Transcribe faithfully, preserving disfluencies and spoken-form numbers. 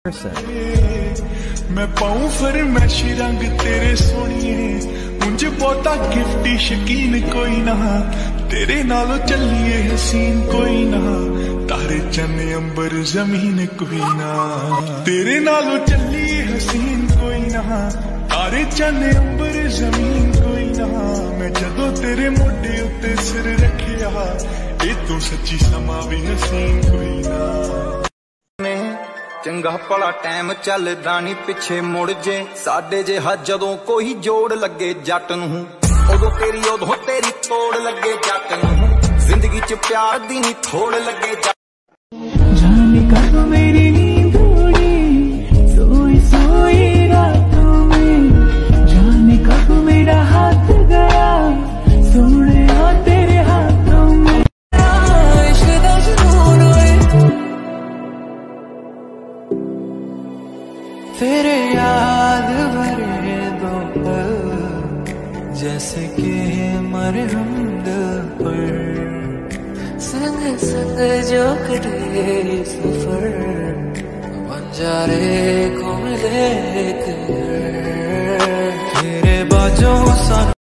मैं पाऊं फिर मैशी रंग तेरे सोनिए, मुझ बहुता गिफ्टी शकीन कोई ना, तेरे नालों चलिए हसीन कोई ना, तारे चने अंबर जमीन कोई ना, तेरे नालों चलिए हसीन कोई ना, तारे चने अंबर जमीन कोई ना। मैं जदों तेरे मोढे उत्ते सिर रखिया, ए तू सच्ची समा भी हसीन कोई ना। चंगा भला टाइम चलदा नी पिछे मुड़ जे, साडे जिहा जदों कोई जोड़ लगे जट नूं, उदों तेरी उदों तेरी तोड़ लगे जट नूं, जिंदगी च प्यार दी नी थोड़ लगे जट। जाने कब मेरी नींद उड़ी सोई सोई रातों में, जाने कब मेरा हाथ गया सोने आ तेरे हाथों में। तेरे याद भरे दो पल जैसे कि मरहम दिल पर, संग संग जो कटे सफर बंजारे को मिले तेरे बाजों सा।